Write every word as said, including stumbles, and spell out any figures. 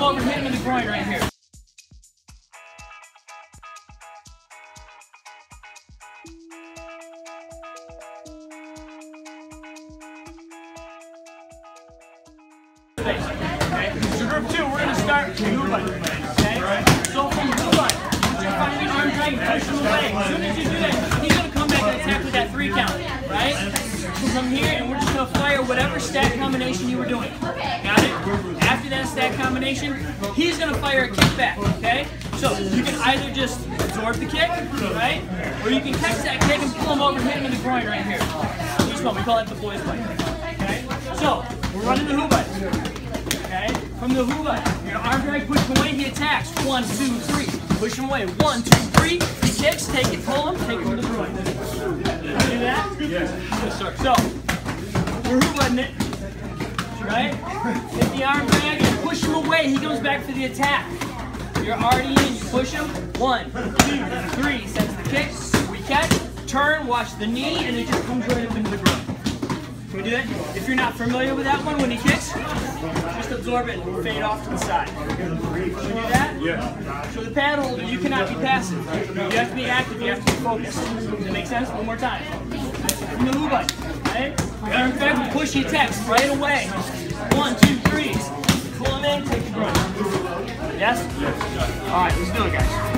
over, hit him in the groin right here. Okay, so group two, we're going to start Huban. Okay, so from Huban, you're finding an arm drag and push him away. As soon as you do that, he's going to come back and attack with that three count, right? So from here, and we're just going to fire whatever stack combination you were doing. Got it? After that stack combination, he's going to fire a kick back, okay? So you can either just absorb the kick, right? Or you can catch that kick and pull him over and hit him in the groin right here. Each one, we call it the boys' fight. Okay? So, we're running the Huban. Okay? From the Huban, your arm drag, push him away, he attacks. One, two, three. Push him away. One, two, three. He kicks, take it, pull him, take him to the groin. Can you do that? Yes. So, we're Huban it. Right? Hit the arm drag and push him away. He goes back for the attack. You're already in. You push him. One, two, three. Sends the kick. We catch. Turn. Watch the knee, and it just comes right up into the groin. Can we do that? If you're not familiar with that one, when he kicks, just absorb it and fade off to the side. Can we do that? Yeah. So the pad holder, you cannot be passive. You have to be active. You have to be focused. Does that make sense? One more time. From the Huban, right? Arm drag, push, he attacks right away. One, two, three. Pull him in, take the groin. Yes? All right, let's do it, guys.